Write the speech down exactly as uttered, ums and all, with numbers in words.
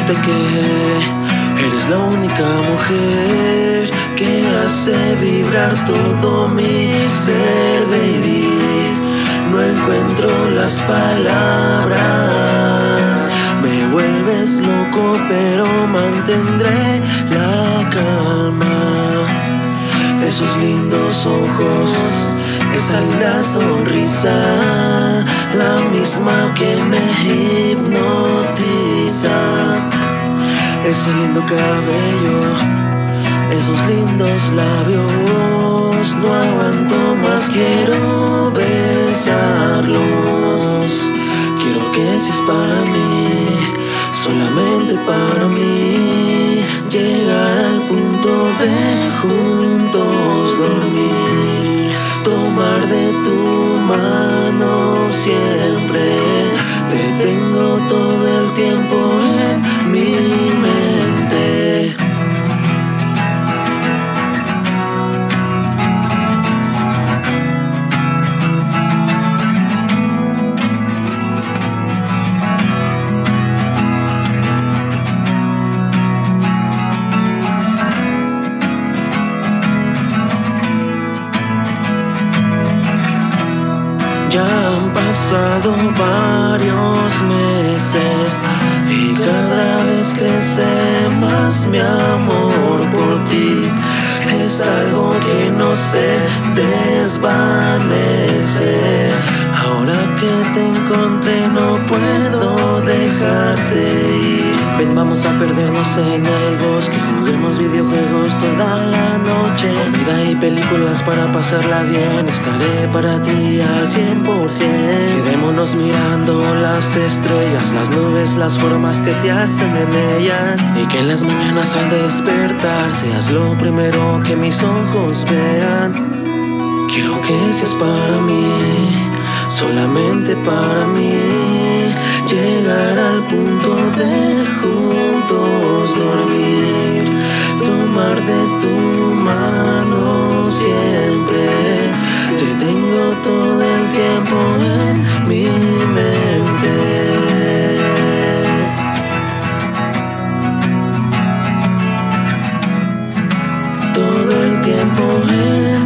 decirte que eres la única mujer que hace vibrar todo mi ser, baby. No encuentro las palabras, me vuelves loco pero mantendré la calma. Esos lindos ojos, esa linda sonrisa, la misma que me hipnotiza. Ese lindo cabello, esos lindos labios, no aguanto más, quiero besarlos. Quiero que seas para mí, solamente para mí, llegar al punto de juntos dormir, tomar de tu mano siempre. Te tengo todo el tiempo en mi mente. Ya han pasado varios meses y cada vez crece más mi amor por ti. Es algo que no se desvanece. Ahora que te encontré no puedo dejarte ir. Ven, vamos a perdernos en el bosque, juguemos videojuegos toda la noche, comida y películas para pasarla bien. Estaré para ti al cien por ciento. Quedémonos mirando las estrellas, las nubes, las formas que se hacen en ellas, y que en las mañanas al despertar seas lo primero que mis ojos vean. Quiero que seas para mí, solamente para mí, llegar al punto de juntos dormir, tomar de tu mano siempre. Te tengo todo el tiempo en mi mente. Todo el tiempo en